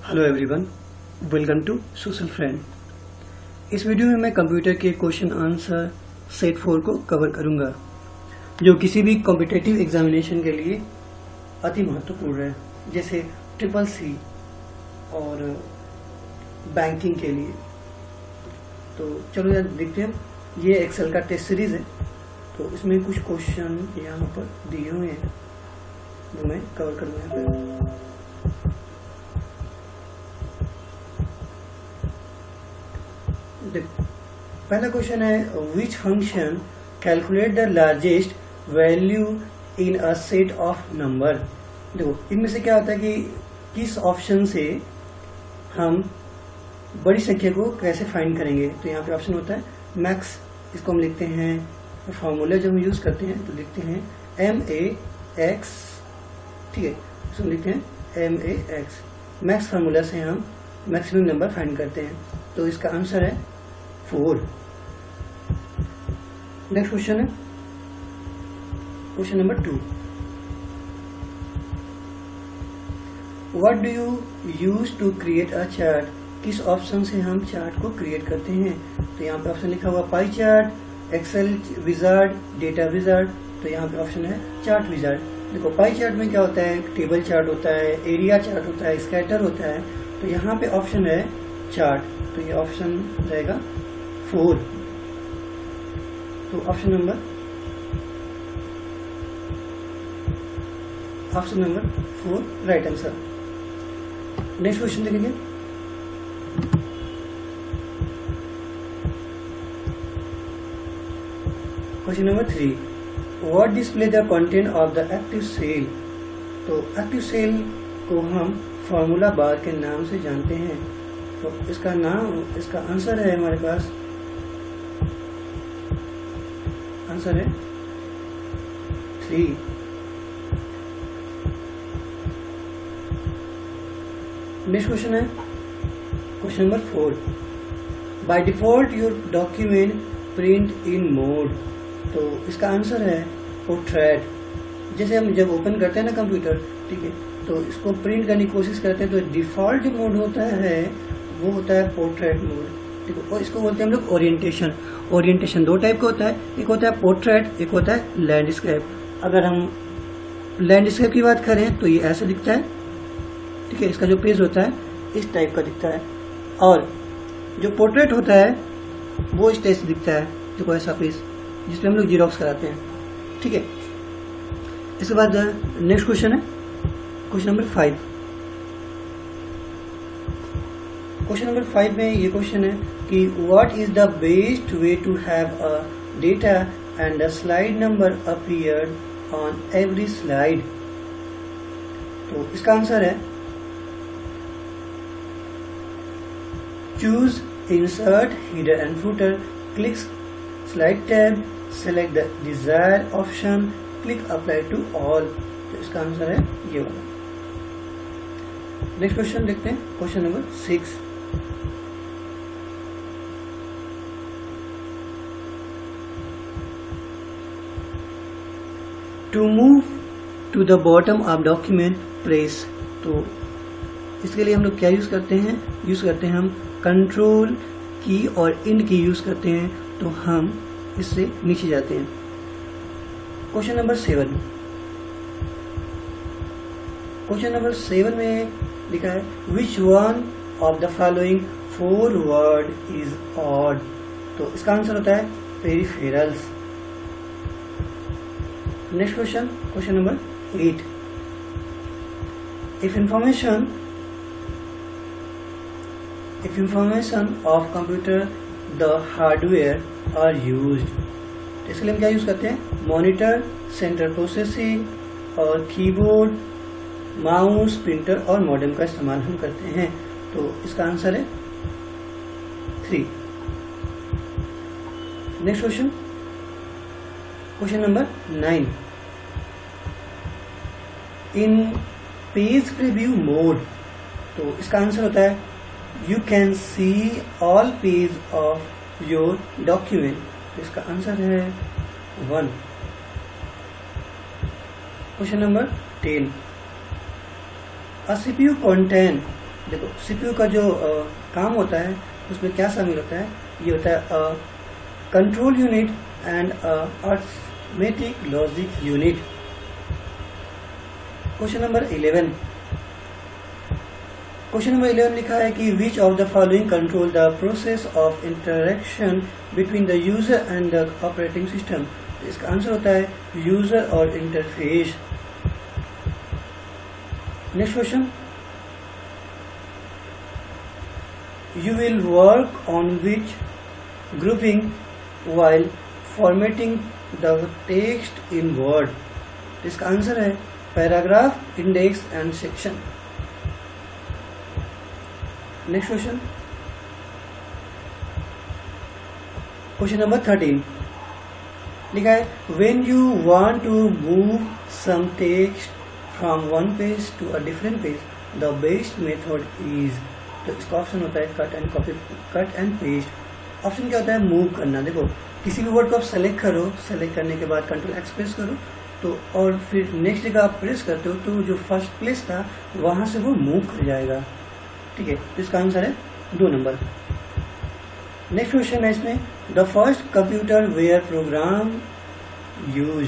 Hello everyone, welcome to social friend. इस video में मैं कंप्यूटर के क्वेश्चन आंसर सेट 4 को कवर करूंगा, जो किसी भी कॉम्पिटिटिव एग्जामिनेशन के लिए अति महत्वपूर्ण है, जैसे CCC और बैंकिंग के लिए। तो चलो यार देखते हैं। ये एक्सेल का टेस्ट सीरीज है, तो इसमें कुछ क्वेश्चन यहाँ पर दिए हुए हैं जो मैं कवर करूँगा यहाँ पे। पहला क्वेश्चन है, which function calculate the largest value in a set of number. देखो इनमें से क्या होता है कि किस ऑप्शन से हम बड़ी संख्या को कैसे फाइंड करेंगे। तो यहाँ पे ऑप्शन होता है मैक्स, इसको हम लिखते हैं फॉर्मूला जब हम यूज करते हैं तो लिखते हैं MAX, ठीक है, इसको हम लिखते हैं MAX। मैक्स फार्मूला से हम मैक्सिमम नंबर फाइंड करते हैं, तो इसका आंसर है 4। नेक्स्ट क्वेश्चन है question number 2। What do you use to create a chart. किस ऑप्शन से हम चार्ट को क्रिएट करते हैं। तो यहाँ पे ऑप्शन लिखा हुआ pie chart, excel wizard, data wizard. तो यहाँ पे ऑप्शन है चार्ट विजार्ड। देखो पाई चार्ट में क्या होता है, टेबल चार्ट होता है, एरिया चार्ट होता है, स्कैटर होता है। तो यहाँ पे ऑप्शन है चार्ट, तो ये ऑप्शन रहेगा 4। तो option number 4 right answer. Next question देखेंगे। Question number 3, what display the content of the active cell. तो एक्टिव सेल को हम फॉर्मूला बार के नाम से जानते हैं। तो इसका आंसर है हमारे पास, आंसर है 3। नेक्स्ट क्वेश्चन है question number 4, by default your document print in mode. तो इसका आंसर है पोर्ट्रेट। जैसे हम जब ओपन करते हैं ना कंप्यूटर, ठीक है, तो इसको प्रिंट करने की कोशिश करते हैं, तो डिफॉल्ट जो मोड होता है वो होता है पोर्ट्रेट मोड, ठीक है। और इसको बोलते हैं हम लोग ओरिएंटेशन। ओरिएंटेशन 2 टाइप का होता है, एक होता है पोर्ट्रेट, एक होता है लैंडस्केप। अगर हम लैंडस्केप की बात करें तो ये ऐसे दिखता है, ठीक है, इसका जो पेज होता है इस टाइप का दिखता है। और जो पोर्ट्रेट होता है वो इस टाइप से दिखता है, देखो ऐसा पेज जिसमें हम लोग जीरोक्स कराते हैं, ठीक है। इसके बाद नेक्स्ट क्वेश्चन है क्वेश्चन नंबर 5। क्वेश्चन नंबर 5 में ये क्वेश्चन है कि what is the best way to have a data and the slide number appeared on every slide. तो इसका आंसर है choose insert header and footer, click slide tab, select the desired option, click apply to all। तो इसका answer है ये वाला। Next question देखते हैं question number 6। To move to the bottom of document press. तो इसके लिए हम लोग क्या यूज करते हैं हम कंट्रोल की और इंड की यूज करते हैं, तो हम इससे नीचे जाते हैं। Question number 7। क्वेश्चन नंबर 7 में लिखा है which one of the following 4 word is odd. तो इसका आंसर होता है peripherals. Next question question number 8, if information of computer the hardware are used. इसके लिए हम क्या यूज करते हैं, मॉनिटर, सेंट्रल प्रोसेसिंग और कीबोर्ड, माउस, प्रिंटर और मॉडेम का इस्तेमाल हम करते हैं। तो इसका आंसर है 3। Next question question number 9, in page preview mode. तो इसका आंसर होता है you can see all page of your document. इसका आंसर है 1। Question number 10, A CPU contain देखो सीपीयू का जो काम होता है उसमें क्या शामिल होता है, ये होता है control unit and arithmetic logic unit. Question number 11, question number 11 लिखा है कि which of the following control the process of interaction between the user and the operating system. इसका आंसर होता है यूजर और interface. Next question, you will work on which grouping while formatting the text in Word। इसका answer है paragraph, index and section. Next question, question number 13 लिखा है when you want to move some text from one page to a different page the best method is। तो इसका option होता है cut and copy, cut and paste. Option क्या होता है, move करना। देखो किसी भी वर्ड को आप सेलेक्ट करो, सेलेक्ट करने के बाद कंट्रोल एक्स प्रेस करो तो, और फिर नेक्स्ट जगह आप प्रेस करते हो तो जो फर्स्ट प्लेस था वहां से वो मूव कर जाएगा। ठीक है, तो इसका आंसर है 2 नंबर। नेक्स्ट क्वेश्चन है इसमें, the first computer where program used.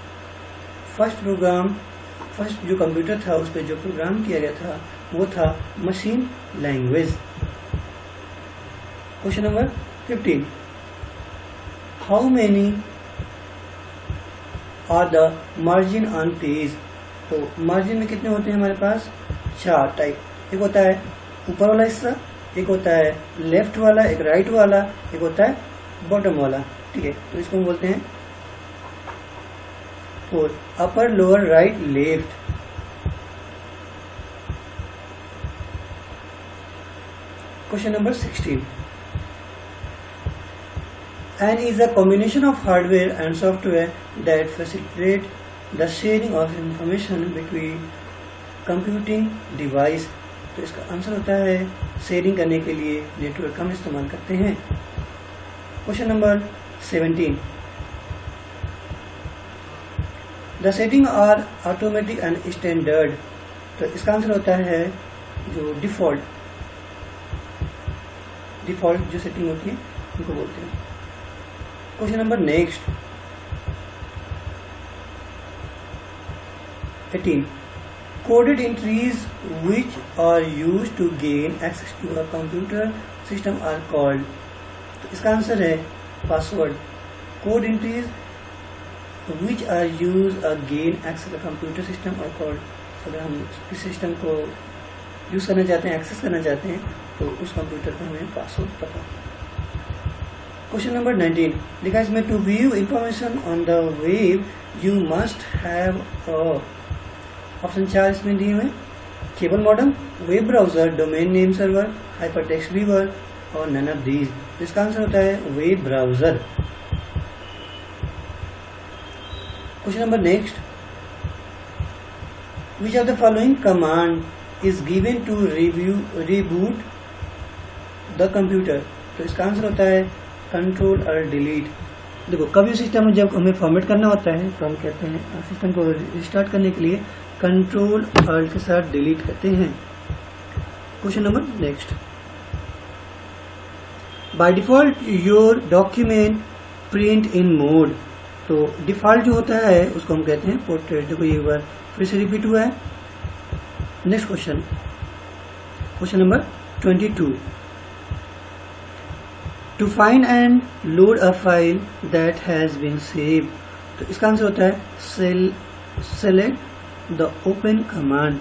First जो कंप्यूटर था उस पर जो प्रोग्राम किया गया था वो था machine language. Question number 15, how many are the margin on page. तो मार्जिन में कितने होते हैं हमारे पास, 4 टाइप। एक होता है ऊपर वाला हिस्सा, एक होता है लेफ्ट वाला, एक राइट वाला, एक होता है बॉटम वाला। ठीक है, तो इसको हम बोलते हैं upper, lower, right, left. Question number 16. An is a combination of hardware and software that facilitate the sharing of information between computing device। तो इसका आंसर होता है शेयरिंग करने के लिए नेटवर्क का हम इस्तेमाल करते हैं। Question number 17, the setting are automatic and standard. तो इसका आंसर होता है जो डिफॉल्ट जो सेटिंग होती है उनको बोलते हैं। Question number next 18, coded entries which are used to gain access to a computer system are called. तो इसका आंसर है password. Code entries which are use a gain access to computer system are called. अगर हम इस system को use करना चाहते हैं, एक्सेस करना चाहते हैं तो उस कंप्यूटर का हमें पासवर्ड पता। क्वेश्चन नंबर 19 लिखा है इसमें, to view information on the web you must have option 4 इसमें दिए हुए, cable modem, web browser, domain name server, hypertext viewer और नन ऑफ दीज। इसका आंसर होता है web browser. Question number next, which of the following command is given to reboot the computer। तो इसका answer होता है कंट्रोल और delete. देखो कभी सिस्टम में जब हमें फॉर्मेट करना होता है तो हम कहते हैं सिस्टम को रिस्टार्ट करने के लिए कंट्रोल अल्ट के साथ डिलीट करते हैं। Question number next, by default your document print in mode. तो डिफॉल्ट जो होता है उसको हम कहते हैं पोर्ट्रेट। देखो ये बार फिर से रिपीट हुआ है। Next question, question number 22, to find and load a file that has been save. तो इसका आंसर होता है select the open command.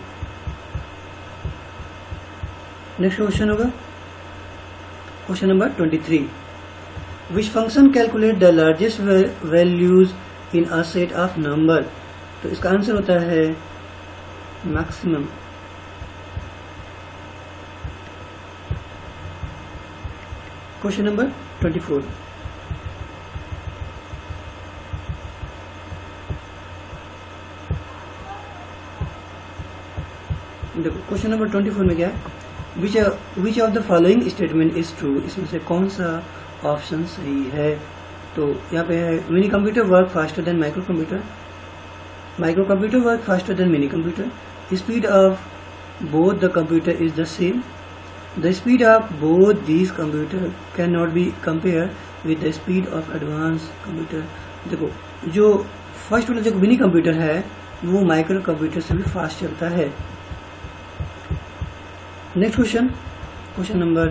Next question होगा question number 23, which function calculate the largest values in a set of number. तो इसका answer होता है maximum. Question number 24, देखो क्वेश्चन नंबर 24 में क्या है, which of the following statement is true. इसमें से कौन सा ऑप्शन सही है। तो यहाँ पे है mini computer work faster than micro computer, micro computer work faster than mini computer, speed of both the computer is the same. The speed of both these computer cannot be compared with the speed of advanced computer. देखो जो first वाला जो mini computer है वो micro computer से भी fast चलता है. नेक्स्ट क्वेश्चन, क्वेश्चन नंबर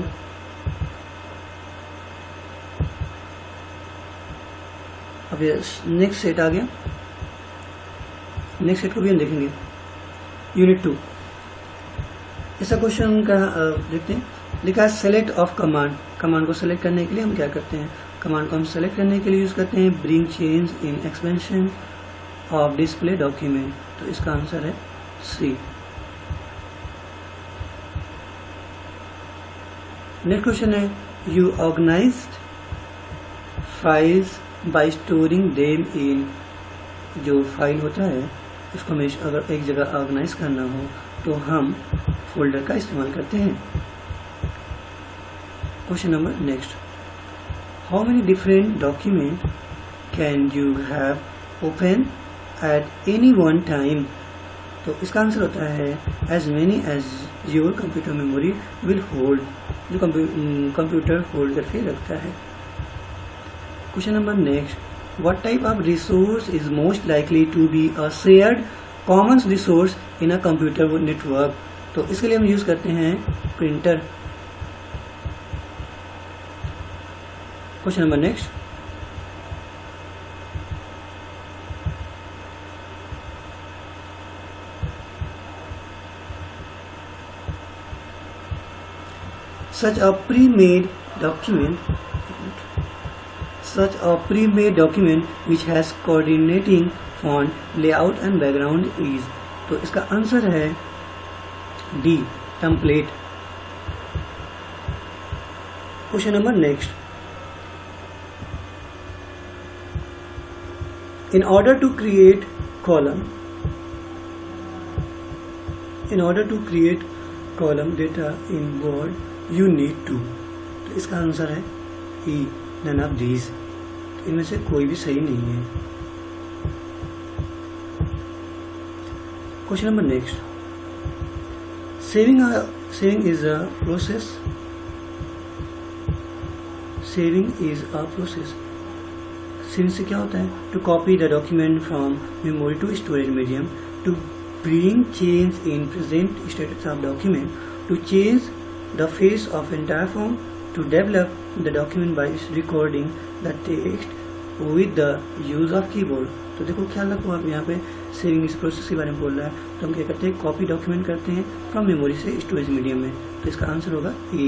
अब नेक्स्ट सेट आ गया. नेक्स्ट सेट को भी हम देखेंगे. यूनिट 2 ऐसा क्वेश्चन का देखते हैं. लिखा है सेलेक्ट ऑफ कमांड. कमांड को सेलेक्ट करने के लिए हम क्या करते हैं? कमांड को हम सेलेक्ट करने के लिए यूज करते हैं bring change in expansion of display document. तो इसका आंसर है सी. नेक्स्ट क्वेश्चन है you organized files by storing them in. जो फाइल होता है उसको हमें अगर एक जगह ऑर्गेनाइज करना हो तो हम फोल्डर का इस्तेमाल करते हैं. Question number next, how many different document can you have open at any one time. तो इसका आंसर होता है as many as your computer memory will hold. जो कंप्यूटर होल्ड करके रखता है. Question number next, what type of resource is most likely to be a shared common resource in a computer network. तो इसके लिए हम यूज करते हैं printer. Question number next, such a pre-made document which has coordinating font, layout and background is. तो इसका answer है D, template. Question number next, in order to create column data in Word you need to. तो इसका answer है ई, none of these. इनमें से कोई भी सही नहीं है. Question number next, saving is a process. Saving से क्या होता है? To copy the document from memory to storage medium, to bring change in present status of document, to change the face of entire form, to develop the document by recording the text with the use of keyboard. तो देखो ख्याल रखो आप यहाँ पे saving इस process के बारे में बोल रहा है. तो हम क्या करते हैं? कॉपी डॉक्यूमेंट करते हैं फ्रॉम मेमोरी से स्टोरेज मीडियम में. तो इसका आंसर होगा A.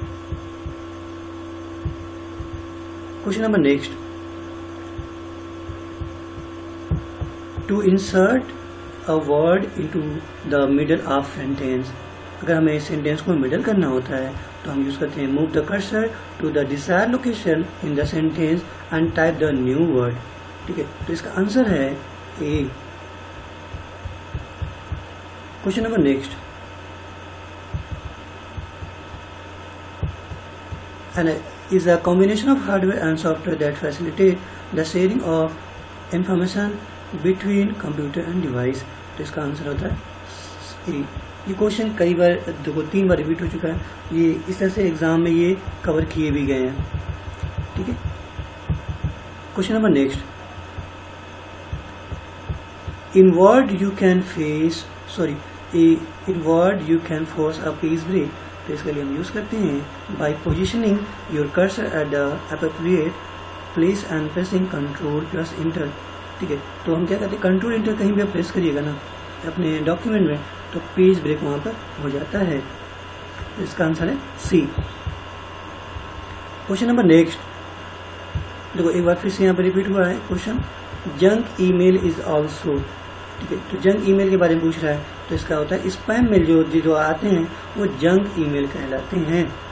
Question number next, to insert a word into the middle of sentence. अगर हमें सेंटेंस को मिडल करना होता है तो हम यूज करते हैं move the cursor to the desired location in the sentence and type the new word. ठीक है, तो इसका आंसर है A. Question number next, and is a combination of hardware and software that facilitate the sharing of information between computer and device. तो इसका answer होता है ए. ये क्वेश्चन कई बार देखो 3 बार रिपीट हो चुका है. ये इस तरह से एग्जाम में ये कवर किए भी गए हैं. ठीक है. Question number next, in Word you can force a page break. तो इसके लिए हम यूज करते हैं by positioning your cursor at the appropriate place and pressing control plus enter. ठीक है, तो हम क्या करते हैं? कंट्रोल इंटर कहीं भी आप प्रेस करिएगा ना अपने डॉक्यूमेंट में तो पेज ब्रेक वहां पर हो जाता है. इसका आंसर है सी. क्वेश्चन नंबर नेक्स्ट, देखो एक बार फिर से यहाँ पर रिपीट हुआ है question. Junk email is also. ठीक है, तो जंक ईमेल के बारे में पूछ रहा है. तो इसका होता है स्पैम मेल जो आते हैं वो जंक ईमेल कहलाते हैं.